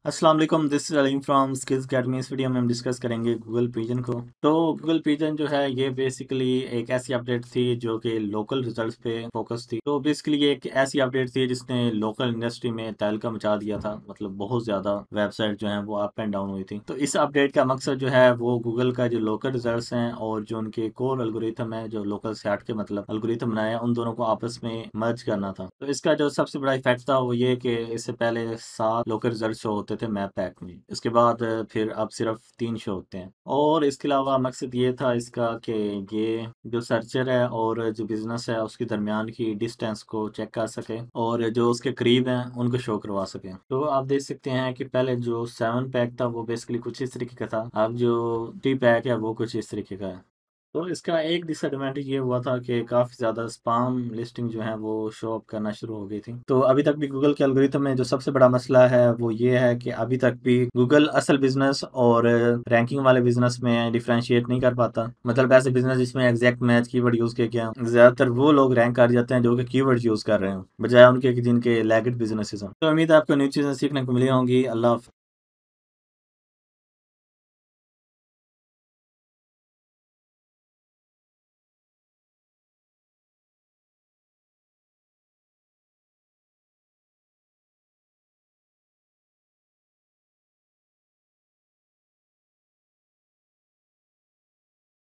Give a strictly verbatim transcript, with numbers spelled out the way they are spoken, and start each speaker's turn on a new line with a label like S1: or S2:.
S1: अस्सलाम वालेकुम, this is Aleem from skills academy. इस वीडियो में हम डिस्कस करेंगे गूगल पिजन को। तो गूगल पिजन जो है ये बेसिकली एक ऐसी अपडेट थी जो कि लोकल रिजल्ट्स पे फोकस थी। तो बेसिकली ये एक ऐसी अपडेट थी जिसने लोकल इंडस्ट्री में तहलका मचा दिया था। मतलब बहुत ज्यादा वेबसाइट जो है वो अप एंड डाउन हुई थी। तो इस अपडेट का मकसद जो है वो गूगल का जो लोकल रिजल्ट हैं और जो उनके कोर एल्गोरिथम है, जो लोकल से हट के मतलब एल्गोरिथम बनाया, उन दोनों को आपस में मर्ज करना था। तो इसका जो सबसे बड़ा इफेक्ट था वो ये कि इससे पहले सात लोकल रिजल्ट शो होते थे मैप पैक में। इसके बाद अ, फिर अब सिर्फ तीन शो होते हैं। और इसके अलावा मकसद ये था इसका कि ये जो सर्चर है और जो बिजनेस है उसके दरमियान की डिस्टेंस को चेक कर सके और जो उसके करीब हैं उनको शो करवा सके। तो आप देख सकते हैं कि पहले जो सेवन पैक था वो बेसिकली कुछ इस तरीके का था, अब जो टी पैक है वो कुछ इस तरीके का है। तो इसका एक डिसएडवांटेज ये हुआ था कि काफ़ी ज़्यादा स्पाम लिस्टिंग जो है वो शो अप करना शुरू हो गई थी। तो अभी तक भी गूगल के एल्गोरिथम में जो सबसे बड़ा मसला है वो ये है कि अभी तक भी गूगल असल बिजनेस और रैंकिंग वाले बिजनेस में डिफरेंशिएट नहीं कर पाता। मतलब ऐसे बिजनेस जिसमें एग्जैक्ट मैच कीवर्ड यूज किया गया, ज्यादातर वो लोग रैंक कर जाते हैं जो कि कीवर्ड यूज कर रहे हो, बजाय उनके कि जिनके लैगिड बिजनेसेस हों। तो उम्मीद है आपको नई चीजें सीखने को मिली होंगी। अल्लाह हाफ़िज़।